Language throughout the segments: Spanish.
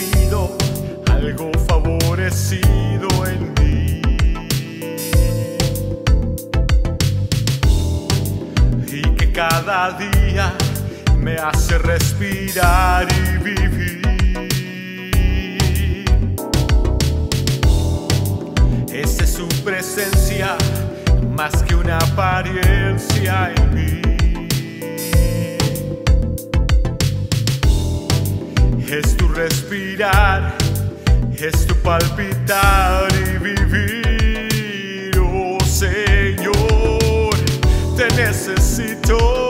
bendecido, algo favorecido en mí. Y que cada día me hace respirar y vivir. Esa es su presencia, más que una apariencia en mí. Es tu respirar, es tu palpitar y vivir. Oh Señor, te necesito.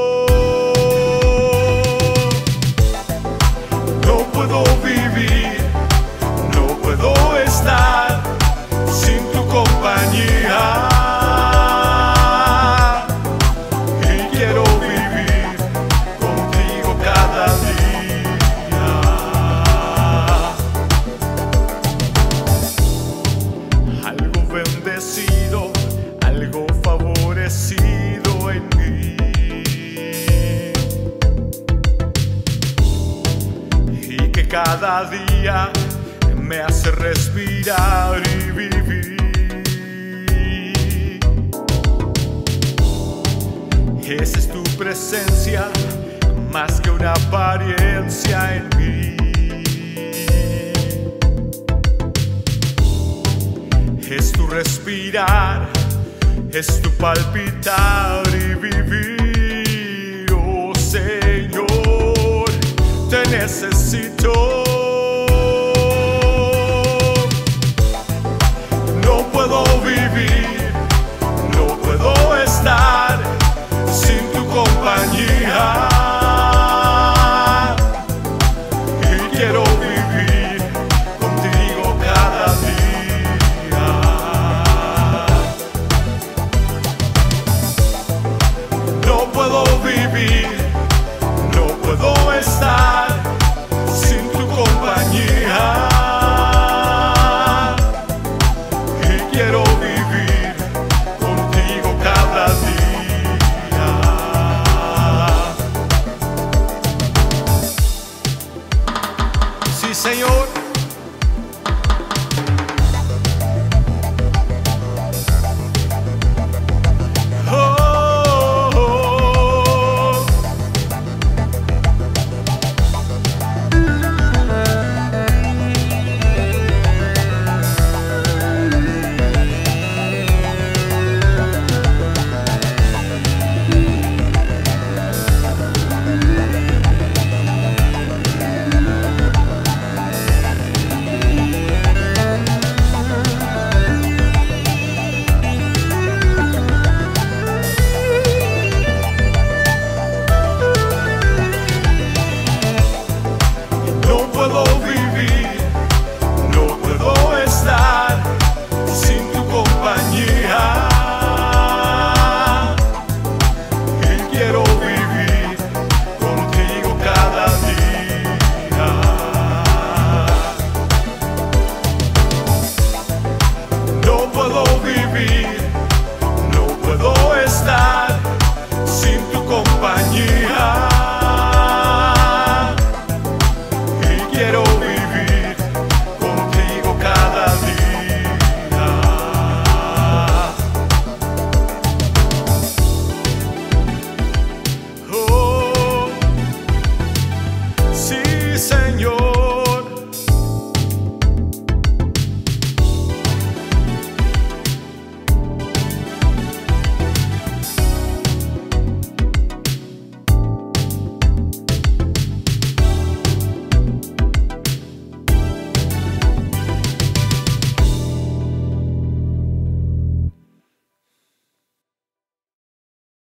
No puedo vivir, no puedo estar sin tu compañía. Y quiero vivir contigo cada día. Algo bendecido, algo favorecido en mí. Y que cada día me hace respirar y vivir. Esa es tu presencia, más que una apariencia en mí. Es tu respirar, es tu palpitar y vivir. Oh Señor, te necesito. No puedo vivir, no puedo estar sin tu compañía. Y quiero vivir contigo cada día. No puedo vivir, no puedo estar sin tu compañía. Quiero vivir contigo cada día. Sí, Señor.